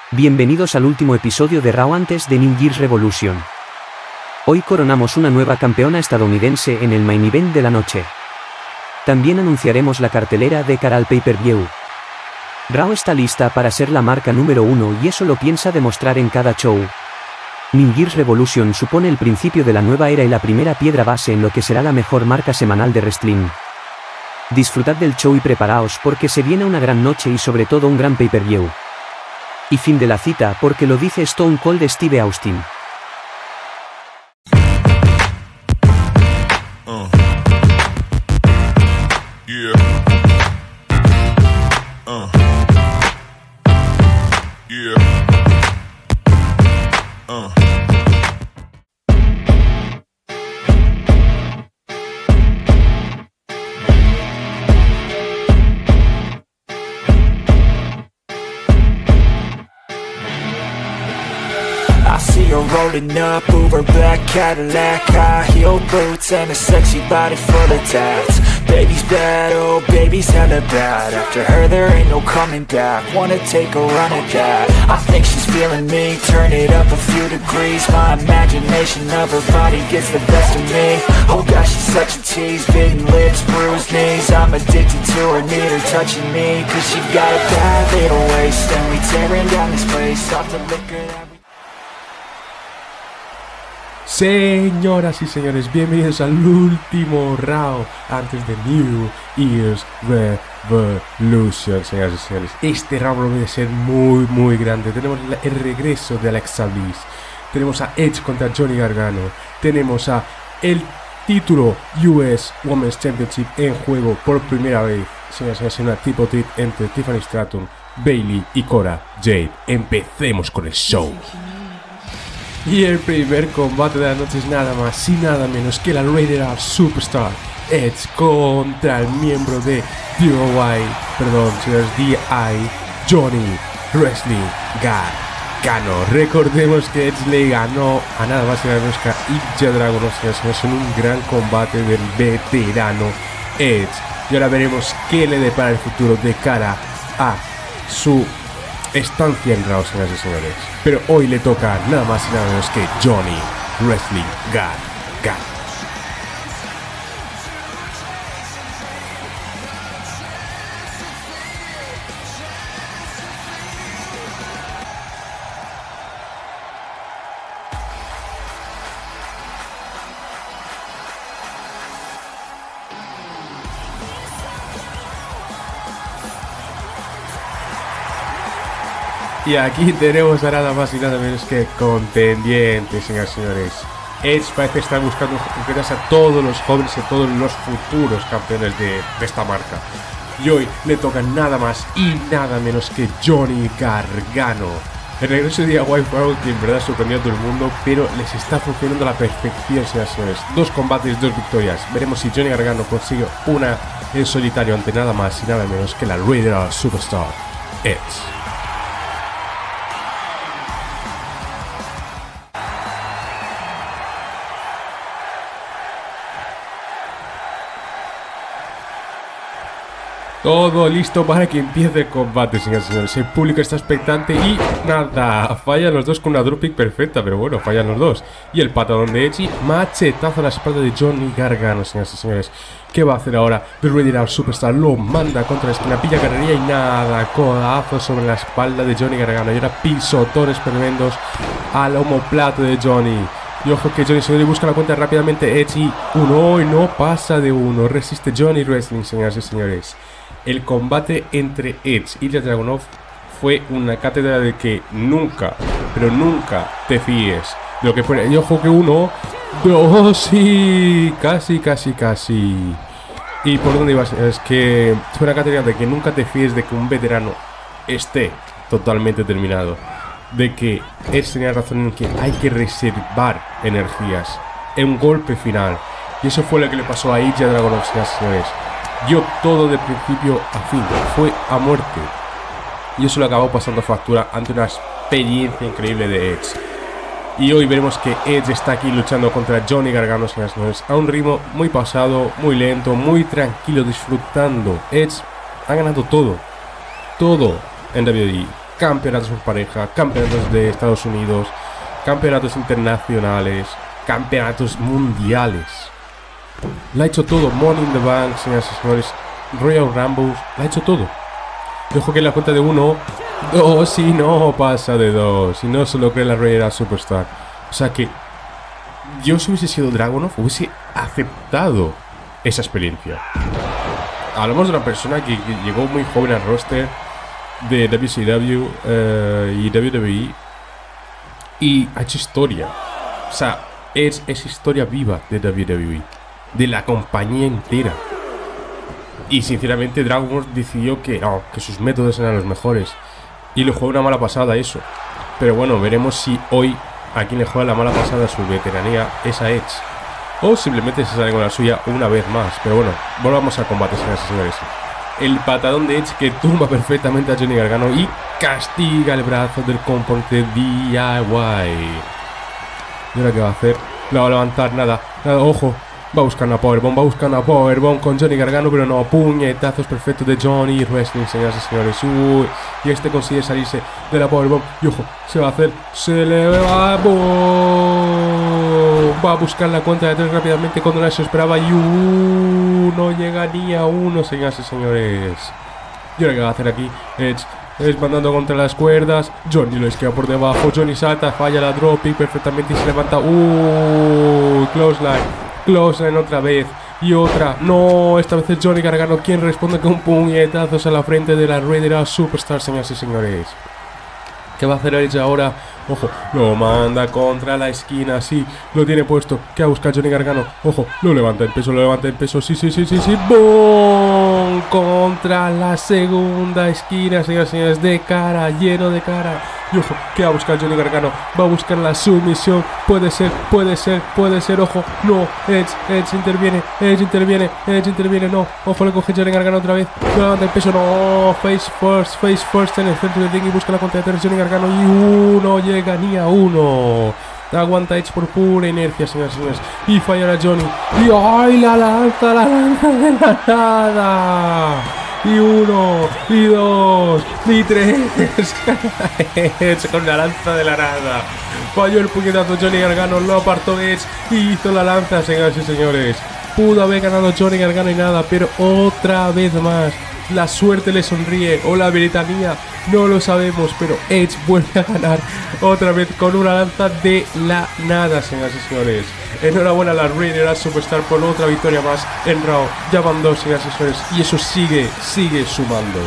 Bienvenidos al último episodio de Raw antes de New Year's Revolution. Hoy coronamos una nueva campeona estadounidense en el main event de la noche. También anunciaremos la cartelera de cara al pay-per-view. Raw está lista para ser la marca número 1 y eso lo piensa demostrar en cada show. New Year's Revolution supone el principio de la nueva era y la primera piedra base en lo que será la mejor marca semanal de wrestling. Disfrutad del show y preparaos porque se viene una gran noche y sobre todo un gran pay-per-view. Y fin de la cita porque lo dice Stone Cold Steve Austin. Rolling up, Uber black Cadillac, high heel boots and a sexy body full of tats. Baby's bad, oh baby's hella bad. After her there ain't no coming back. Wanna take a run at that. I think she's feeling me, turn it up a few degrees. My imagination of her body gets the best of me. Oh gosh, she's such a tease, bitten lips, bruised knees. I'm addicted to her, need her touching me. Cause she got a bad little waist, and we tearing down this place off the liquor that we... Señoras y señores, bienvenidos al último Raw antes de New Year's Revolution, señoras y señores. Este Raw promete ser muy grande. Tenemos el regreso de Alexa Bliss, tenemos a Edge contra Johnny Gargano, tenemos a el título US Women's Championship en juego por primera vez, señoras y señores, una triple threat entre Tiffany Stratton, Bayley y Cora Jade. Empecemos con el show. Y el primer combate de la noche es nada más y nada menos que la Rated R Superstar Edge contra el miembro de DI, Johnny Wrestling Gargano. Recordemos que Edge le ganó a nada más y nada menos que a Ilja Dragunov en un gran combate del veterano Edge. Y ahora veremos qué le depara el futuro de cara a su estancia en Raw, señoras y señores. Pero hoy le toca nada más y nada menos que Johnny Wrestling Gargano. Y aquí tenemos a nada más y nada menos que contendientes, señores y señores. Edge parece estar buscando concretas a todos los jóvenes y a todos los futuros campeones de esta marca. Y hoy le toca nada más y nada menos que Johnny Gargano. El regreso de DIY fue algo que en verdad sorprendió a todo el mundo, pero les está funcionando a la perfección, señores y señores. 2 combates, 2 victorias. Veremos si Johnny Gargano consigue una en solitario ante nada más y nada menos que la Rated R Superstar Edge. Todo listo para que empiece el combate, señores y señores. El público está expectante y nada, fallan los dos con una drop kick perfecta, pero bueno, fallan los dos. Y el patadón de Edge, machetazo a la espalda de Johnny Gargano, señores y señores. ¿Qué va a hacer ahora? The Rated R Superstar lo manda contra la esquina, pilla carrería y nada, codazo sobre la espalda de Johnny Gargano. Y ahora pisotones tremendos al omoplato de Johnny. Y ojo que Johnny se busca la cuenta rápidamente. Edge y uno, y no pasa de uno. Resiste Johnny Wrestling, señoras y señores. El combate entre Edge y Ilja Dragunov fue una cátedra de que nunca, pero nunca te fíes de lo que fuera. Y ojo que uno, dos y casi. ¿Y por dónde ibas? Es que fue una cátedra de que nunca te fíes de que un veterano esté totalmente terminado. De que Edge tenía razón en que hay que reservar energías en un golpe final. Y eso fue lo que le pasó a Ilja Dragunov, señores. Dio todo de principio a fin, fue a muerte. Y eso le acabó pasando factura ante una experiencia increíble de Edge. Y hoy veremos que Edge está aquí luchando contra Johnny Gargano, señores, a un ritmo muy pausado, muy lento, muy tranquilo, disfrutando. Edge ha ganado todo en WWE. campeonatos por pareja, campeonatos de Estados Unidos, campeonatos internacionales, campeonatos mundiales. Lo ha hecho todo. Money in the Bank, señoras y señores, Royal Rumble, lo ha hecho todo. Dejo que en la cuenta de 1, 2 y no pasa de 2. Y no se lo cree la Reina Superstar. O sea que yo, si hubiese sido Dragunov, hubiese aceptado esa experiencia. Hablamos de una persona que llegó muy joven al roster de WCW y WWE y ha hecho historia. O sea, es historia viva de WWE, de la compañía entera. Y sinceramente Dragunov decidió que no, que sus métodos eran los mejores. Y le jugó una mala pasada eso. Pero bueno, veremos si hoy a quien le juega la mala pasada su veteranía es a Edge. O simplemente se sale con la suya una vez más. Pero bueno, volvamos al combate, señoras y señores. El patadón de Edge que tumba perfectamente a Johnny Gargano y castiga el brazo del componente DIY. ¿Y ahora qué va a hacer? No va a levantar nada, ojo. Va a buscar una Powerbomb, con Johnny Gargano, pero no, puñetazos perfectos de Johnny Wrestling, señoras y señores. Uy, y este consigue salirse de la Powerbomb. Y ojo, se va a hacer, se le va, va a buscar la cuenta de 3 rápidamente cuando no se esperaba. Y no llega ni a 1, señoras y señores. ¿Y ahora qué va a hacer aquí? Edge mandando contra las cuerdas. Johnny lo esquiva por debajo. Johnny salta, falla la dropping perfectamente y se levanta. Clothesline otra vez. Y otra. No, esta vez es Johnny Gargano quien responde con puñetazos a la frente de la Raidera Superstar, señoras y señores. ¿Qué va a hacer Edge ahora? Ojo, lo manda contra la esquina, sí, lo tiene puesto. ¿Qué va a buscar Johnny Gargano? Ojo, lo levanta en peso, sí. ¡Boom! Contra la segunda esquina, señoras y señores, de cara, lleno de cara. Y ojo, ¿qué va a buscar Johnny Gargano? Va a buscar la sumisión. Puede ser, ojo. No, Edge interviene, no. Ojo, le coge Johnny Gargano otra vez. Lo levanta el peso, no. Face first en el centro del ring y busca la cuenta de 3 Johnny Gargano. Y no llega ni a 1. Aguanta Edge por pura inercia, señores y señores. Y fallará Johnny. Y ¡ay! La lanza de la nada. Y 1, y 2, y 3. Edge con la lanza de la nada. Falló el puñetazo Johnny Gargano, lo apartó Edge y hizo la lanza, señoras y señores. Pudo haber ganado Johnny Gargano y nada, pero otra vez más la suerte le sonríe, o la britanía, no lo sabemos, pero Edge vuelve a ganar otra vez con una lanza de la nada, señoras y señores. Enhorabuena a la Raidera Superstar por otra victoria más en Raw. Ya van 2, señoras y señores, y eso sigue sumando.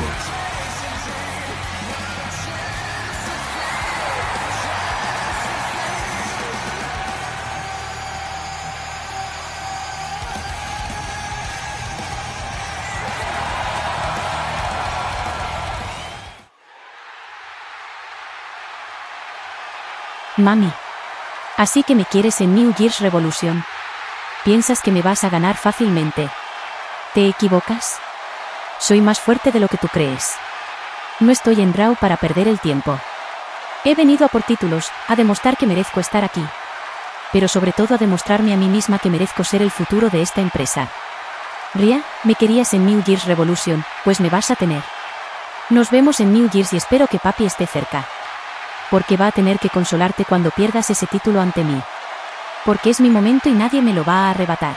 Mami. Así que me quieres en New Year's Revolution. Piensas que me vas a ganar fácilmente. ¿Te equivocas? Soy más fuerte de lo que tú crees. No estoy en Raw para perder el tiempo. He venido a por títulos, a demostrar que merezco estar aquí. Pero sobre todo a demostrarme a mí misma que merezco ser el futuro de esta empresa. Rhea, me querías en New Year's Revolution, pues me vas a tener. Nos vemos en New Year's y espero que papi esté cerca. Porque va a tener que consolarte cuando pierdas ese título ante mí. Porque es mi momento y nadie me lo va a arrebatar.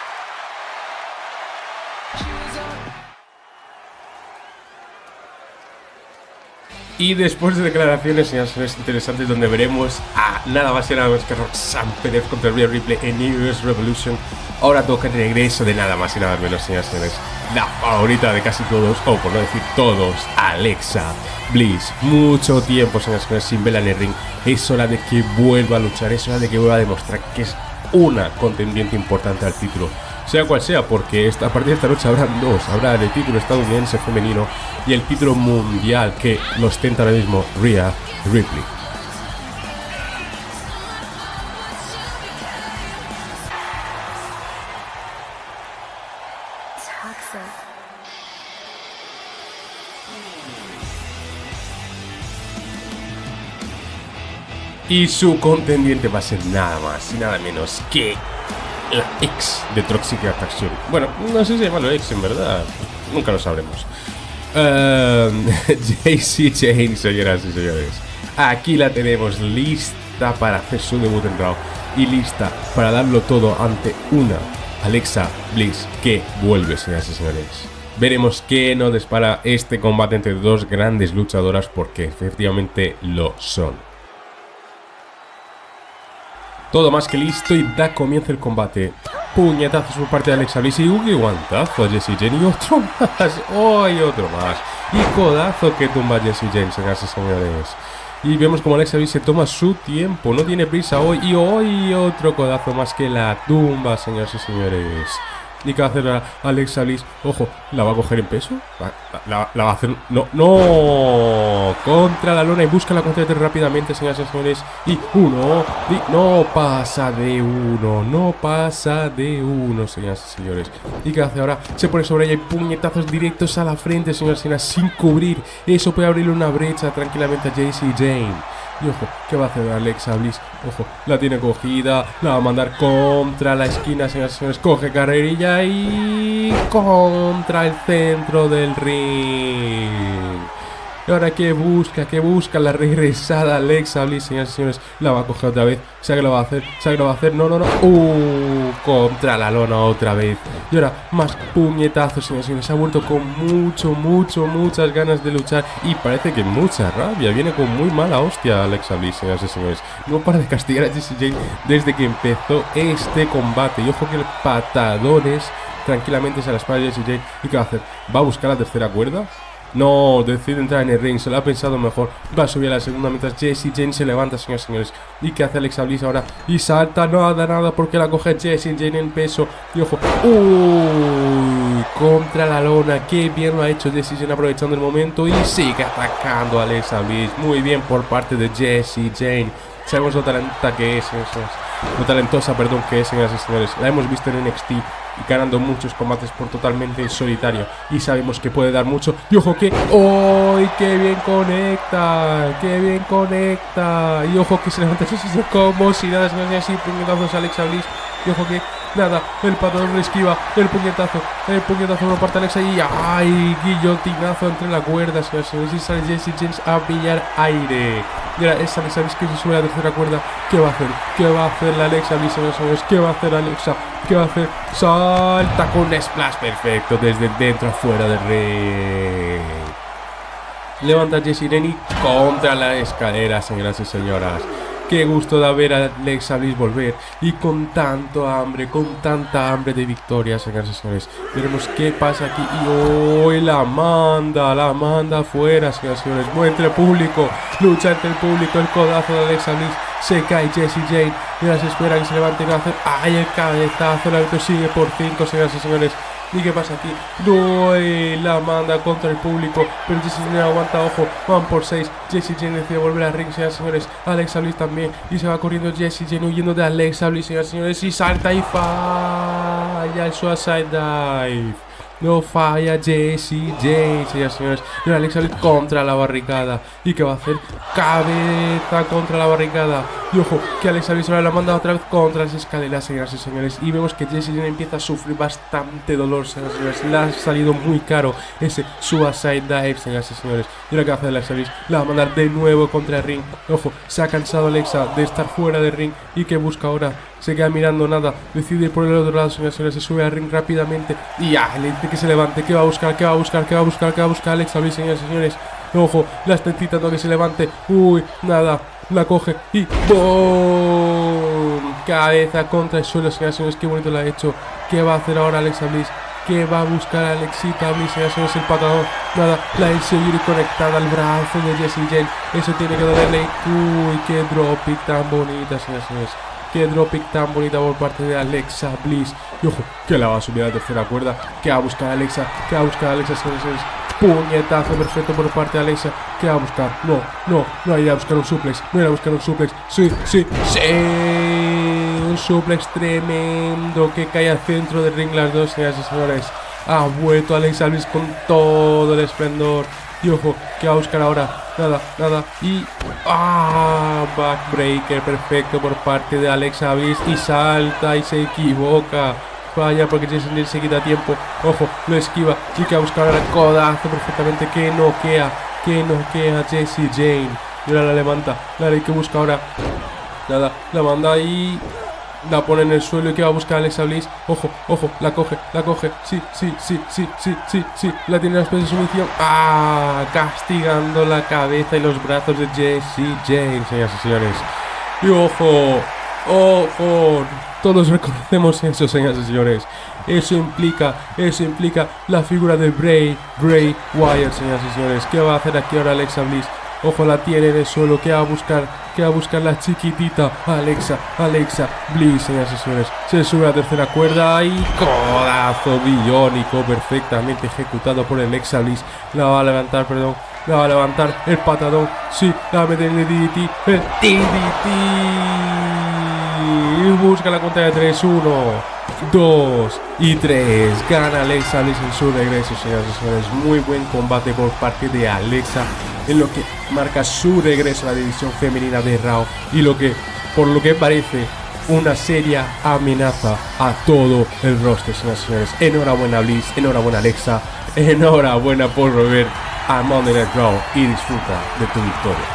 Y después de declaraciones, señores, interesantes, donde veremos a nada más y nada menos que Roxanne Pérez contra Rhea Ripley en New Year's Revolution. Ahora toca el regreso de nada más y nada menos, señores, la favorita de casi todos, o por no decir todos, Alexa Bliss. Mucho tiempo, señores, sin verla en el ring. Es hora de que vuelva a luchar, es hora de que vuelva a demostrar que es una contendiente importante al título, sea cual sea, porque a partir de esta noche habrán dos. Habrá el título estadounidense femenino y el título mundial que lo ostenta ahora mismo Rhea Ripley. Y su contendiente va a ser nada más y nada menos que la ex de Toxic Attraction. Bueno, no sé si llamarlo ex en verdad, nunca lo sabremos. Jacy Jayne, señoras y señores. Aquí la tenemos lista para hacer su debut en Raw y lista para darlo todo ante una Alexa Bliss que vuelve, señoras y señores. Veremos qué nos depara este combate entre dos grandes luchadoras, porque efectivamente lo son. Todo más que listo y da comienzo el combate. Puñetazos por parte de Alexa Bliss y un guantazo a Jacy Jayne y otro más. ¡Oh! Y otro más. Y codazo que tumba Jacy Jayne, señoras y señores. Y vemos como Alexa Bliss se toma su tiempo, no tiene prisa hoy. Y hoy otro codazo más que la tumba, señoras y señores. ¿Y qué va a hacer Alexa Bliss? Ojo, ¿la va a coger en peso? La va a hacer... ¡No! Contra la lona y busca la contra rápidamente, señoras y señores. Y uno. Y no pasa de uno. No pasa de uno, señoras y señores. ¿Y qué hace ahora? Se pone sobre ella y puñetazos directos a la frente, señoras y señores, sin cubrir. Eso puede abrirle una brecha tranquilamente a Jacy Jayne. Y ojo, ¿qué va a hacer Alexa Bliss? Ojo, la tiene cogida, la va a mandar contra la esquina, señoras y señores. Coge carrerilla y contra el centro del ring. Y ahora ¿qué busca? ¿Qué busca? La regresada Alexa Bliss, señoras y señores. La va a coger otra vez. ¿Sabe que lo va a hacer? ¿Sabe que lo va a hacer? No, no, no. Contra la lona otra vez. Y ahora más puñetazos, señoras y señores. Se ha vuelto con muchas ganas de luchar. Y parece que mucha rabia. Viene con muy mala hostia Alexa Bliss, señoras y señores. No para de castigar a Jacy Jayne desde que empezó este combate. Y ojo que el patadones tranquilamente se la espalda de Jacy Jayne. ¿Y qué va a hacer? ¿Va a buscar la tercera cuerda? No, decide entrar en el ring, se lo ha pensado mejor. Va a subir a la segunda mientras Jacy Jayne se levanta, señores y señores. ¿Y qué hace Alexa Bliss ahora? Y salta, nada, porque la coge Jacy Jayne en peso. Y ojo, contra la lona. Qué bien lo ha hecho Jacy Jayne aprovechando el momento. Y sigue atacando a Alexa Bliss. Muy bien por parte de Jacy Jayne. Sabemos lo talentosa que es, señores. Lo talentosa, perdón, que es, señoras y señores. La hemos visto en NXT y ganando muchos combates por totalmente en solitario. Y sabemos que puede dar mucho. Y ojo que... ¡Oh! ¡Qué bien conecta! ¡Qué bien conecta! Y ojo que se levanta como si nada, señores, así puñetazos a Alexa Bliss. Y ojo que... Nada, el patadón le esquiva, el puñetazo por parte de Alexa y ¡ay! Guillotinazo entre la cuerda, señores y señores. Y sale Jacy Jayne a pillar aire. Y ahora es Alexa Bliss que se sube a la tercera cuerda. ¿Qué va a hacer? ¿Qué va a hacer la Alexa Bliss, señores y señores? ¿Qué va a hacer Alexa? ¿Qué va a hacer? Salta con un splash perfecto desde dentro a fuera del ring. Levanta Jacy Jayne contra la escalera, señoras y señoras. Qué gusto da ver a Alexa Bliss volver y con tanta hambre de victoria, señoras y señores. Veremos qué pasa aquí y hoy la manda afuera, señoras y señores. Muestra el público, lucha entre el público, el codazo de Alexa Bliss. Se cae Jacy Jayne y ahora se espera que se levante y va a hacer ¡ay! El cabezazo, el árbitro sigue por 5, señoras y señores. ¿Y qué pasa aquí? No, la manda contra el público, pero Jacy Jayne aguanta, ojo, van por 6. Jacy Jayne decide volver al ring, señoras y señores. Alexa Bliss también, y se va corriendo Jacy Jayne huyendo de Alexa Bliss, señoras y señores. Y salta y falla el Suicide Dive. No falla Jacy Jayne, señoras y señores. Y Alexa Bliss contra la barricada. ¿Y qué va a hacer? Cabeza contra la barricada. Y ojo, que Alexa Bliss ahora la manda otra vez contra las escaleras, señoras y señores. Y vemos que Jacy Jayne empieza a sufrir bastante dolor, señoras y señores. Le ha salido muy caro ese Suicide Dive, señoras y señores. Y ahora que hace Alexa Bliss, la va a mandar de nuevo contra el ring. Ojo, se ha cansado Alexa de estar fuera del ring. ¿Y qué busca ahora? Se queda mirando nada, decide ir por el otro lado, señores y señores. Se sube al ring rápidamente y le dice que se levante. ¿Qué va a buscar? ¿Qué va a buscar? ¿Qué va a buscar? ¿Qué va a buscar Alexa Bliss, señores y señores? Ojo, la está intentando que se levante. Nada, la coge y ¡boom! Cabeza contra el suelo, señores y señores. Qué bonito lo ha hecho. ¿Qué va a hacer ahora Alexa Bliss? ¿Qué va a buscar Alexita Bliss? Señores y señores, el patadón. Nada, la seguir conectada al brazo de Jacy Jayne. Eso tiene que dolerle. Qué dropkick tan bonita, señores y señores. Qué dropkick tan bonita por parte de Alexa Bliss. Y ojo, que la va a subir a la tercera cuerda. Que va a buscar Alexa. Que va a buscar Alexa, señores y señores. Puñetazo perfecto por parte de Alexa. ¿Qué va a buscar? No irá a buscar un suplex. No irá a buscar un suplex. Sí. Un suplex tremendo que cae al centro del ring las dos, señoras y señores. Ha vuelto Alexa Bliss con todo el esplendor. Y ojo, ¿qué va a buscar ahora? Nada. Y... backbreaker perfecto por parte de Alexa Bliss. Y salta y se equivoca. falla porque Jason Jane se quita tiempo. Ojo, lo esquiva. Y que va a buscar ahora el codazo perfectamente. Que noquea a Jessie Jane. Y ahora la levanta. La hay que busca ahora. Nada, la manda ahí. La pone en el suelo y que va a buscar Alexa Bliss. Ojo, la coge. Sí. La tiene en las pies de sumisión. Castigando la cabeza y los brazos de Jessie Jane, señoras y señores. Y ojo. Todos reconocemos eso, señoras y señores. Eso implica la figura de Bray Wyatt, señoras y señores. ¿Qué va a hacer aquí ahora Alexa Bliss? Ojo, la tiene en el suelo. ¿Qué va a buscar la chiquitita? Alexa Bliss, señoras y señores. Se sube a la tercera cuerda y codazo biónico perfectamente ejecutado por Alexa Bliss. La va a levantar el patadón. Sí, la va a meter en el DDT. El DDT. Y busca la cuenta de 3, 1, 2 y 3. Gana Alexa Bliss en su regreso, señoras y señores. Muy buen combate por parte de Alexa, en lo que marca su regreso a la división femenina de Raw y por lo que parece una seria amenaza a todo el roster, señoras y señores. Enhorabuena Bliss, enhorabuena Alexa, enhorabuena por volver a Monday Night Raw y disfruta de tu victoria.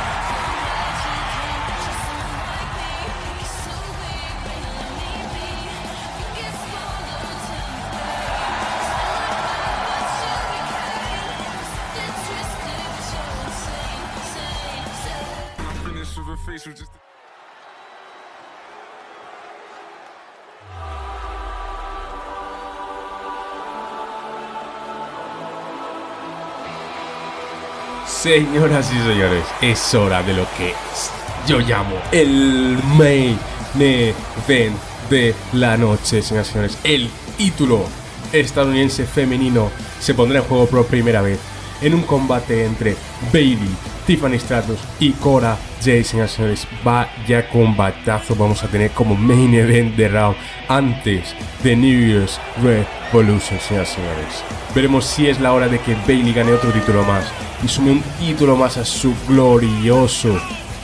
Señoras y señores, es hora de lo que yo llamo el main event de la noche, señoras y señores. El título estadounidense femenino se pondrá en juego por primera vez en un combate entre Bayley, Tiffany Stratton y Cora Jade, señoras y señores. Vaya combatazo vamos a tener como main event de Raw antes de New Year's Revolution, señoras y señores. Veremos si es la hora de que Bayley gane otro título más y sume un título más a su gloriosa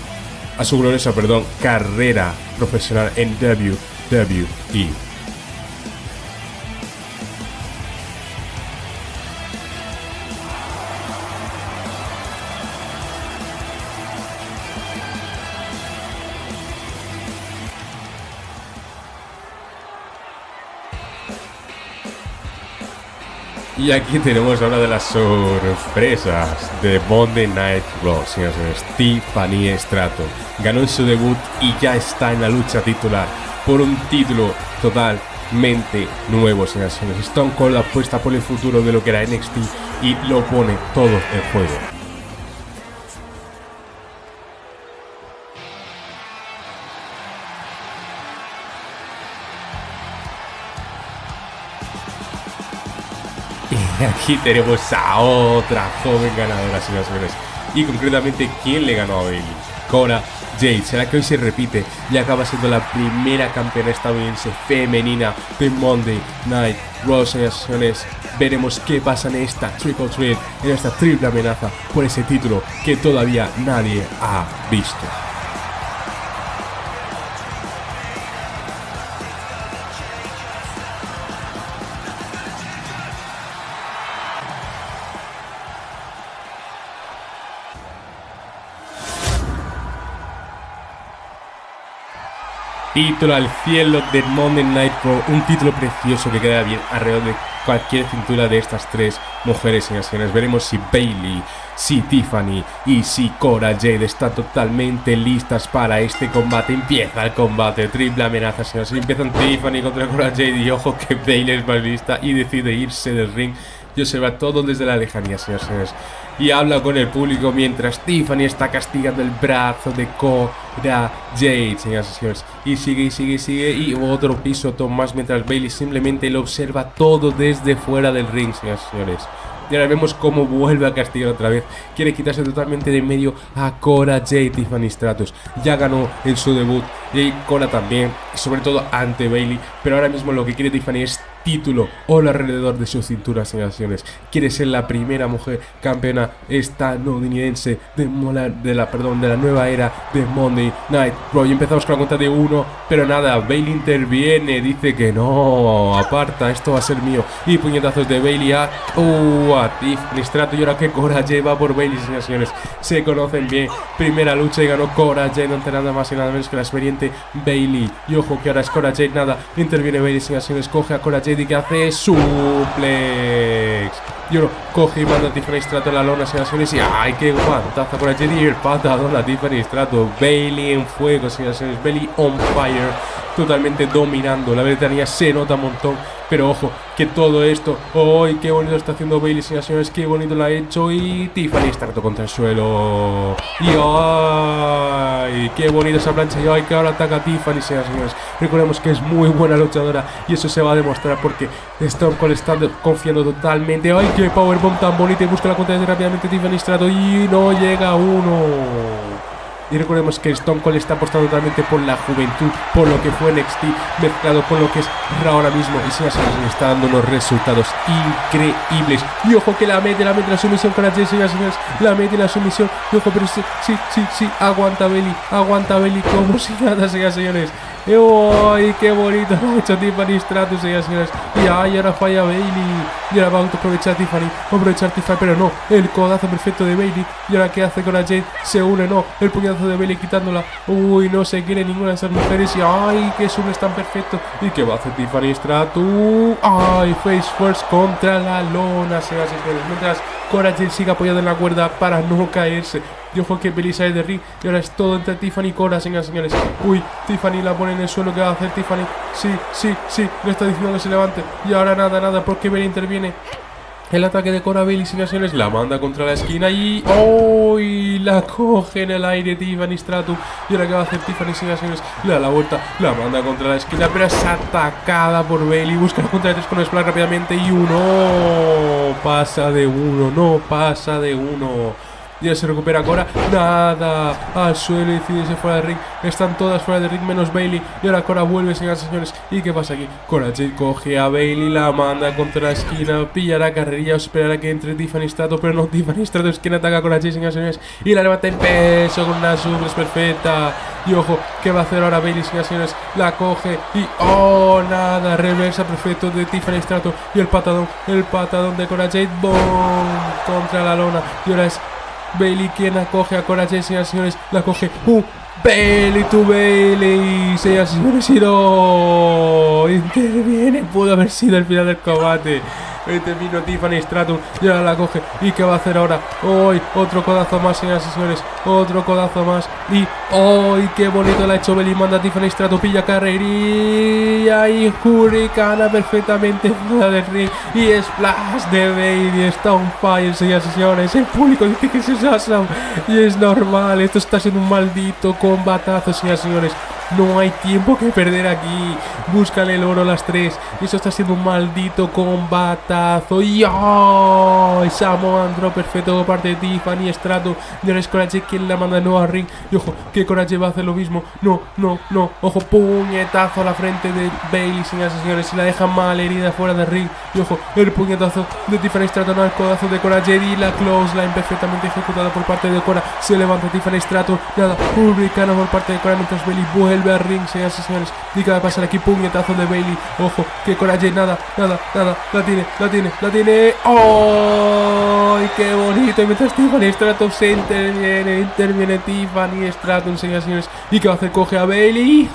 carrera profesional en WWE. Y aquí tenemos una de las sorpresas de Monday Night Raw, señores. Tiffany Stratton ganó en su debut y ya está en la lucha titular por un título totalmente nuevo, señores. Stone Cold apuesta por el futuro de lo que era NXT y lo pone todo en juego. Y aquí tenemos a otra joven ganadora, señoras y señores. Y concretamente, ¿quién le ganó a Bayley? Cora Jade. Será que hoy se repite y acaba siendo la primera campeona estadounidense femenina de Monday Night Raw, señoras y señores. Veremos qué pasa en esta Triple Threat, en esta triple amenaza por ese título que todavía nadie ha visto. Título al cielo de Monday Night Raw, un título precioso que queda bien alrededor de cualquier cintura de estas tres mujeres, señoras y señores. Veremos si Bayley, si Tiffany y si Cora Jade están totalmente listas para este combate. Empieza el combate, triple amenaza, señores. Empiezan Tiffany contra Cora Jade y ojo que Bayley es más lista y decide irse del ring y observa todo desde la lejanía, señores y señores. Y habla con el público mientras Tiffany está castigando el brazo de Cora Jade, señoras y señores. Y sigue. Y otro pisotón más mientras Bayley simplemente lo observa todo desde fuera del ring, señoras y señores. Y ahora vemos cómo vuelve a castigar otra vez. Quiere quitarse totalmente de en medio a Cora Jade. Tiffany Stratton ya ganó en su debut y Cora también, sobre todo ante Bayley. Pero ahora mismo lo que quiere Tiffany es título oro alrededor de su cintura, señoras y señores. Quiere ser la primera mujer campeona estadounidense de la nueva era de Monday Night Raw. Y empezamos con la cuenta de 1, pero nada, Bayley interviene, dice que no, aparta, esto va a ser mío. Y puñetazos de Bayley a Tiffany Stratton. Y ahora que Cora Jade va por Bayley, señoras y señores. Se conocen bien, primera lucha y ganó Cora Jade ante nada más y nada menos que la experiente Bayley. Y ojo que ahora es Cora Jade, nada, interviene Bayley, señoras y señores, coge a Cora Jade y que hace suplex. Y ahora coge y manda a Tiffany Stratton a la lona, señoras y señores, y ¡ay, qué guantazo Cora Jade! Y el patadón a Tiffany Stratton. Bayley en fuego, señoras y señores, Bayley on fire, totalmente dominando. La Britannia se nota un montón, pero ojo, que todo esto, ¡ay, qué bonito está haciendo Bayley, señoras y señores! ¡Qué bonito lo ha hecho! Y Tiffany Stratton contra el suelo. Y ¡ay, qué bonito esa plancha! Y ¡ay, que ahora ataca a Tiffany, señoras y señores! Recordemos que es muy buena luchadora y eso se va a demostrar porque Stone Cold está confiando totalmente. ¡Ay, qué powerbomb tan bonito! Y busca la cuenta de rápidamente Tiffany Stratton y no llega a uno. Y recordemos que Stone Cold está apostando totalmente por la juventud, por lo que fue NXT mezclado con lo que es Raw ahora mismo. Y se está dando unos resultados increíbles. Y ojo que la mete la sumisión con la Jesse, señores, la mete la sumisión. Y ojo, pero sí, aguanta Bayley como si nada, señores. ¡Ay, qué bonito lo ha hecho Tiffany Stratton, señores! Y ¡ay, ahora falla Bayley! Y ahora va a aprovechar Tiffany, pero no, el codazo perfecto de Bayley. Y ahora ¿qué hace con la Jade? Se une, no, el puñetazo de Bayley quitándola. Uy, no se quiere ninguna de esas mujeres. Y ¡ay, qué sube tan perfecto! ¿Y qué va a hacer Tiffany Stratton? ¡Ay, face first contra la lona, señores! Mientras Cora Jade sigue apoyada en la cuerda para no caerse. Y ojo que Bayley sale de ring. Y ahora es todo entre Tiffany y Cora, señores. Uy, Tiffany la pone en el suelo. ¿Qué va a hacer Tiffany? Sí, le está diciendo que se levante. Y ahora nada, porque Bayley interviene. El ataque de Cora Bayley, señores, la manda contra la esquina y ¡oh! La coge en el aire Tiffany Stratton. Y ahora ¿qué va a hacer Tiffany, señores? Le da la vuelta, la manda contra la esquina, pero es atacada por Bayley. Busca la contra de 3 con splash rápidamente y no pasa de uno. Ya se recupera Cora, nada, al suelo y decide irse fuera de ring. Están todas fuera de ring menos Bayley. Y ahora Cora vuelve, señoras y señores. ¿Y qué pasa aquí? Cora Jade coge a Bayley, la manda contra la esquina, pillará carrerilla, esperará que entre Tiffany Stratton, pero no, Tiffany Stratton es quien ataca a Cora Jade, señoras y señores. Y la levanta en peso con una suplex perfecta. Y ojo, ¿qué va a hacer ahora Bayley, señoras y señores? La coge y nada, reversa perfecto de Tiffany Stratton. Y el patadón de Cora Jade, boom, contra la lona. Y ahora es Bayley quien acoge a Cora Jade, señoras y señores, la coge, Bayley to Bayley, señoras y señores, y no interviene, pudo haber sido el final del combate. Terminó Tiffany Stratton y ahora la coge. ¿Y qué va a hacer ahora? ¡Hoy! Otro codazo más, señoras y señores. Otro codazo más. Y ¡hoy! ¡Qué bonito la ha hecho Bayley! Manda a Tiffany Stratton, pilla carrería y hurricana perfectamente fuera del ring. Y splash de Bayley. Está on fire, señoras y señores. El público dice que es awesome. Y es normal. Esto está siendo un maldito combatazo, señoras y señores. No hay tiempo que perder aquí. Búscale el oro a las 3. Y eso está siendo un maldito combatazo. Y Samoan Drop perfecto por parte de Tiffany Stratton. Y ahora es Cora Jade quien la manda de nuevo al ring. Y ojo, que Cora Jade va a hacer lo mismo. No. Ojo, puñetazo a la frente de Bayley, señoras y señores. Y la deja mal herida fuera del ring. Y ojo, el puñetazo de Tiffany Stratton al codazo de Cora Jade. Y la clothesline perfectamente ejecutada por parte de Cora. Se levanta Tiffany Stratton. Nada, hurricana por parte de Cora mientras Bayley vuelve al ring, señoras y señores. Y acaba de pasar aquí, puñetazo de Bayley. Ojo, que Cora Jade, nada. La tiene. ¡Oh! ¡Qué bonito! Y mientras Tiffany Stratton se interviene Tiffany Stratton, señoras y señores. ¿Y qué va a hacer? Coge a Bayley.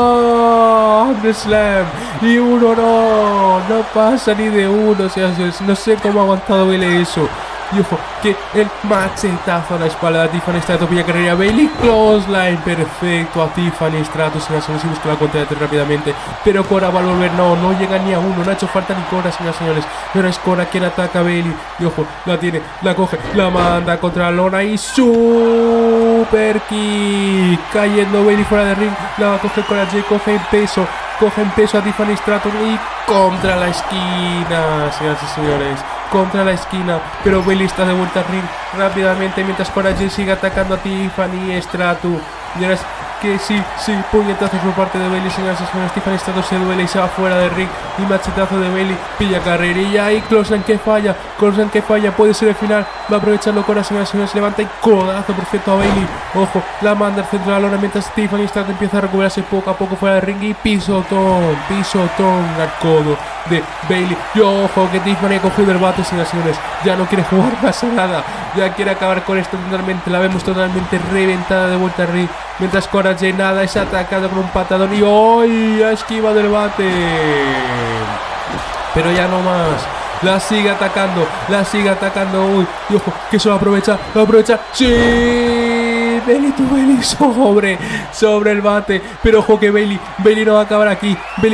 Slam. Y uno no pasa ni de uno, señoras y señores. No sé cómo ha aguantado Bayley eso. Y ojo, que el machetazo a la espalda de Tiffany Stratton, pilla carrera Bayley, clothesline perfecto a Tiffany Stratton, señoras y señores, y busca la cuenta de 3 rápidamente, pero Cora va a volver, no llega ni a uno, no ha hecho falta ni Cora, señoras y señores, pero es Cora quien ataca a Bayley, y ojo, la tiene, la coge, la manda contra la lona y super kick, cayendo Bayley fuera de ring, la va a coger Cora Jade, coge en peso a Tiffany Stratton y contra la esquina, señoras y señores, contra la esquina, pero Bayley está de vuelta al ring rápidamente mientras Cora Jade sigue atacando a Tiffany Stratton. Y ahora es que sí, puñetazos por parte de Bayley, señoras y señores. Tiffany Stratton se duele y se va fuera del ring, y machetazo de Bayley, pilla carrerilla y Clothesline que falla, puede ser el final, va a aprovecharlo Cora, señoras y señores, levanta y codazo perfecto a Bayley, ojo, la manda al centro de la lona mientras Tiffany Stratton empieza a recuperarse poco a poco fuera del ring y pisotón al codo de Bayley, y ojo que Tiffany ha cogido el bate, señoras y señores, ya no quiere jugar más a nada, ya quiere acabar con esto totalmente, la vemos totalmente reventada de vuelta al ring, mientras Cora Jade nada es atacado con un patadón y ¡ay! Ha esquivado del bate, pero ya no más. La sigue atacando, uy, y ojo, que eso lo aprovecha, sí, Bayley sobre el bate, pero ojo que Bayley no va a acabar aquí,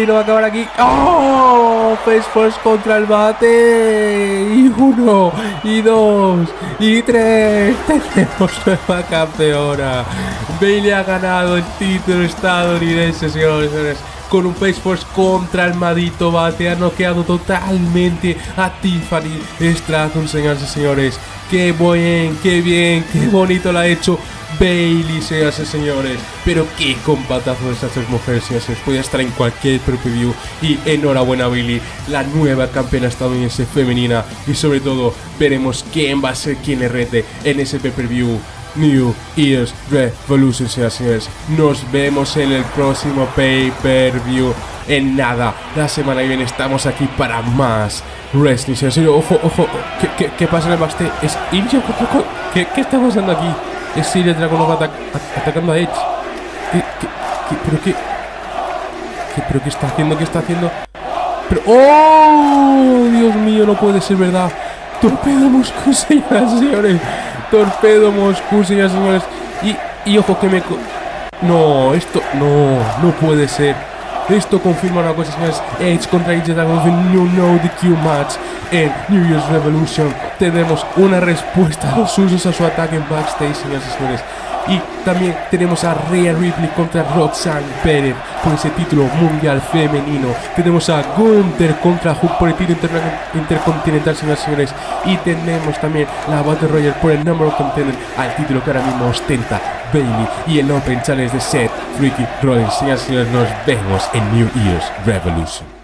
¡oh! Face first contra el bate, y 1, y 2, y 3, tenemos nueva campeona, Bayley ha ganado el título estadounidense, señores y señores, con un face force contra el maldito bate, ha noqueado totalmente a Tiffany Stratton, señoras y señores. Qué bien, qué bonito la ha hecho Bayley, señoras y señores. Pero qué combatazo de estas tres mujeres, señoras y señores. Podía estar en cualquier preview. Y enhorabuena Bayley, la nueva campeona estadounidense femenina. Y sobre todo, veremos quién va a ser quien le rete en ese pay-per-view. New Year's Revolution, señoras y señores. Nos vemos en el próximo pay-per-view. En nada, la semana que viene estamos aquí para más wrestling, señores y señores. Ojo, ¿qué pasa en el backstage? ¿Es Ilja? ¿Qué está pasando aquí? ¿Es Ilja Dragunov atacando a Edge? ¿Pero qué está haciendo? Pero, ¡oh! Dios mío, no puede ser verdad. Torpedo Moscú, señoras y señores. Torpedo Moscú, señoras y señores. Y ojo que no, esto no puede ser. Esto confirma una cosa, señores. Edge contra Ilja Dragunov en New No DQ match en New Year's Revolution. Tenemos una respuesta a los usos a su ataque en backstage, señoras y señores. Y también tenemos a Rhea Ripley contra Roxanne Perez por ese título mundial femenino. Tenemos a Gunther contra Hook por el título intercontinental, señoras y señores. Y tenemos también la Battle Royale por el Number of Contenders, al título que ahora mismo ostenta Bayley. Y el Open Challenge de Seth Freaky Rollins. Señoras y señores, nos vemos en New Year's Revolution.